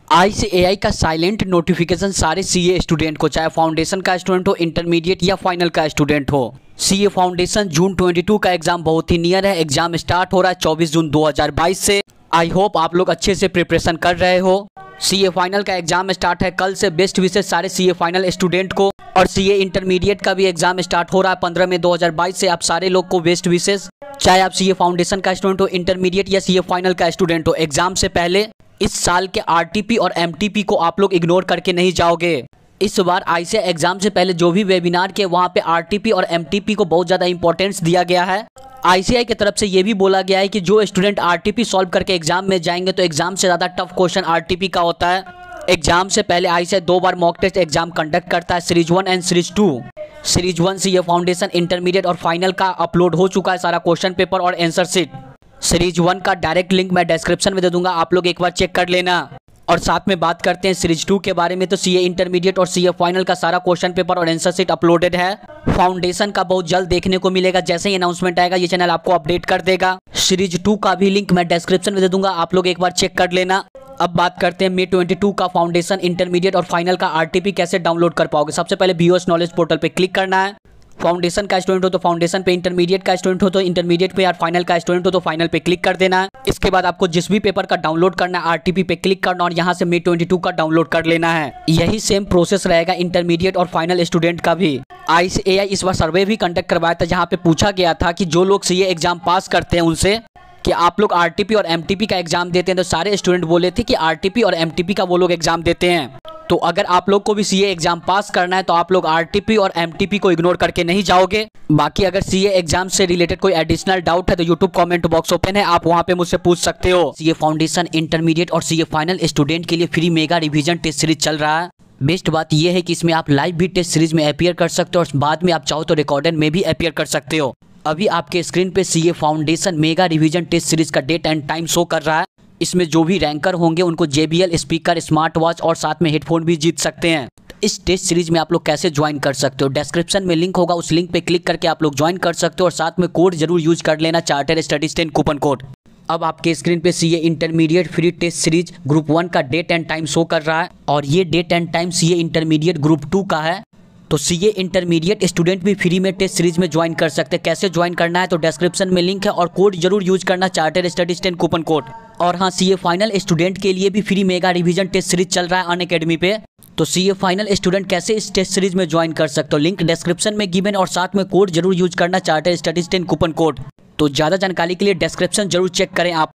ICAI का silent notification सारे CA student को, चाहे फाउंडेशन का स्टूडेंट हो, इंटरमीडिएट या फाइनल का स्टूडेंट हो। सीए फाउंडेशन जून 22 का एग्जाम बहुत ही नियर है। एग्जाम स्टार्ट हो रहा है 24 जून 2022 से। आई होप आप लोग अच्छे से प्रिपरेशन कर रहे हो। सीए फाइनल का एग्जाम स्टार्ट है कल से। बेस्ट विशेष सारे सीए फाइनल स्टूडेंट को। और सीए इंटरमीडिएट का भी एग्जाम स्टार्ट हो रहा है 15 मई 2022 से। आप सारे लोग को बेस्ट विशेष, चाहे आप सीए फाउंडेशन का स्टूडेंट हो, इंटरमीडिएट या सीए फाइनल का स्टूडेंट हो। एग्जाम से पहले इस साल के आरटीपी और एमटीपी को आप लोग इग्नोर करके नहीं जाओगे। इस बार आईसीएआई एग्जाम से पहले जो भी वेबिनार के वहाँ पे आरटीपी और एमटीपी को बहुत ज़्यादा इंपॉर्टेंस दिया गया है। आईसीएआई की तरफ से ये भी बोला गया है कि जो स्टूडेंट आरटीपी सॉल्व करके एग्जाम में जाएंगे तो एग्जाम से ज़्यादा टफ क्वेश्चन आरटीपी का होता है। एग्जाम से पहले आईसीएआई 2 बार मॉक टेस्ट एग्जाम कंडक्ट करता है, series 1 and series 2। Series 1 CA foundation, intermediate और फाइनल का अपलोड हो चुका है सारा क्वेश्चन पेपर और आंसर शीट। सीरीज 1 का डायरेक्ट लिंक मैं डिस्क्रिप्शन में दे दूंगा, आप लोग एक बार चेक कर लेना। और साथ में बात करते हैं सीरीज 2 के बारे में, तो सीए इंटरमीडिएट और सीए फाइनल का सारा क्वेश्चन पेपर और आंसर शीट अपलोडेड है। फाउंडेशन का बहुत जल्द देखने को मिलेगा, जैसे ही अनाउंसमेंट आएगा ये चैनल आपको अपडेट कर देगा। सीरीज 2 का भी लिंक मैं डिस्क्रिप्शन में दे दूंगा, आप लोग एक बार चेक कर लेना। अब बात करते हैं मई 22 का फाउंडेशन, इंटरमीडिएट और फाइनल का आरटीपी कैसे डाउनलोड कर पाओगे। सबसे पहले बीओएस नॉलेज पोर्टल पे क्लिक करना है। फाउंडेशन का स्टूडेंट हो तो फाउंडेशन पे, इंटरमीडिएट का स्टूडेंट हो तो इंटरमीडिएट पे, और फाइनल का स्टूडेंट हो तो फाइनल पे क्लिक कर देना है। इसके बाद आपको जिस भी पेपर का डाउनलोड करना है आरटीपी पे क्लिक करना और यहाँ से मई 22 का डाउनलोड कर लेना है। यही सेम प्रोसेस रहेगा इंटरमीडिएट और फाइनल स्टूडेंट का भी। आईसीएआई इस बार सर्वे भी कंडक्ट करवाया था, जहाँ पे पूछा गया था कि जो लोग सीए एग्जाम पास करते हैं उनसे कि आप लोग आरटीपी और एमटीपी का एग्जाम देते हैं, तो सारे स्टूडेंट बोले थे कि आरटीपी और एमटीपी का वो लोग एग्जाम देते हैं। तो अगर आप लोग को भी सीए एग्जाम पास करना है तो आप लोग आरटीपी और एमटीपी को इग्नोर करके नहीं जाओगे। बाकी अगर सीए एग्जाम से रिलेटेड कोई एडिशनल डाउट है तो यूट्यूब कमेंट बॉक्स ओपन है, आप वहां पे मुझसे पूछ सकते हो। सीए फाउंडेशन, इंटरमीडिएट और सीए फाइनल स्टूडेंट के लिए free mega revision test series चल रहा है। बेस्ट बात यह है कि इसमें आप लाइव भी टेस्ट सीरीज में अपीयर कर सकते हो और बाद में आप चाहो तो रिकॉर्डेड में भी अपीयर कर सकते हो। अभी आपके स्क्रीन पे CA foundation mega revision test series का डेट एंड टाइम शो कर रहा है। इसमें जो भी रैंकर होंगे उनको JBL स्पीकर, स्मार्ट वॉच और साथ में हेडफोन भी जीत सकते हैं। इस टेस्ट सीरीज में आप लोग कैसे ज्वाइन कर सकते हो, डिस्क्रिप्शन में लिंक होगा, उस लिंक पे क्लिक करके आप लोग ज्वाइन कर सकते हो और साथ में कोड जरूर यूज कर लेना, चार्टर स्टडीज 10 कूपन कोड। अब आपके स्क्रीन पे CA intermediate free test series group 1 का डेट एंड टाइम शो कर रहा है और ये date and time CA intermediate group 2 का है। तो सीए इंटरमीडिएट स्टूडेंट भी फ्री में टेस्ट सीरीज में ज्वाइन कर सकते हैं। कैसे ज्वाइन करना है तो डिस्क्रिप्शन में लिंक है और कोड जरूर यूज करना, चार्टर स्टडीज 10 कूपन कोड। और हाँ, सीए फाइनल स्टूडेंट के लिए भी free mega revision test series चल रहा है अनअकैडमी पे। तो सीए फाइनल स्टूडेंट कैसे इस टेस्ट सीरीज में ज्वाइन कर सकते हो, लिंक डिस्क्रिप्शन में गिवन और साथ में कोड जरूर यूज करना, चार्टर स्टडीज 10 कूपन कोड। तो ज़्यादा जानकारी के लिए डिस्क्रिप्शन जरूर चेक करें आप।